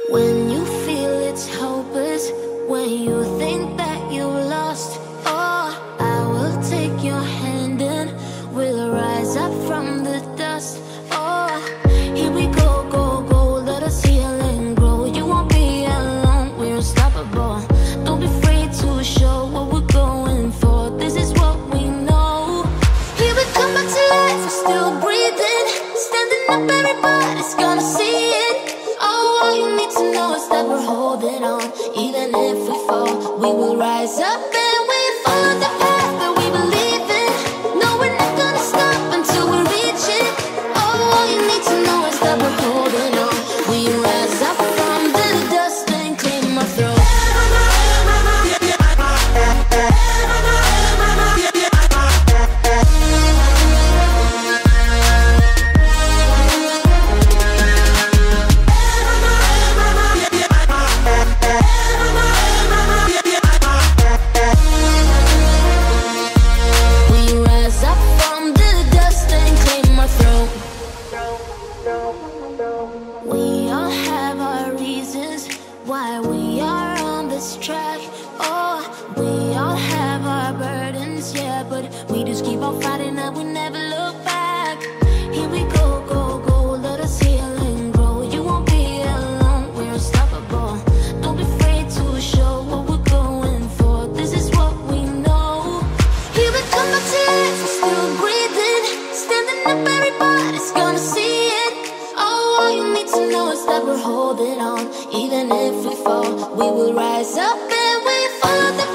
When you feel it's hopeless, when you think that you lost, oh, I will take your hand and we'll rise up from the dust. Oh, here we go, go, go, let us heal and grow. You won't be alone, we're unstoppable. Don't be afraid to show what we're going for. This is what we know. Here we come back to life, we're still breathing. Standing up, everybody's gonna see it. Oh, all you need to know is that we're holding on. Even if we fall, we will rise up and we follow the path that we believe in. No, we're not gonna stop until we reach it. Oh, all you need to know is that we're holding on. We rise up from the dust and clean my throat. We all have our reasons why we are on this track. Oh, we all have our burdens, yeah, but we just keep on fighting and we never look back. Here we go, go, go, let us heal and grow. You won't be alone, we're unstoppable. Don't be afraid to show what we're going for. This is what we know. Here we come back to life, we're still breathing. Standing up, everybody's gonna see it. All you need to know is that we're holding on. Even if we fall, we will rise up and we follow the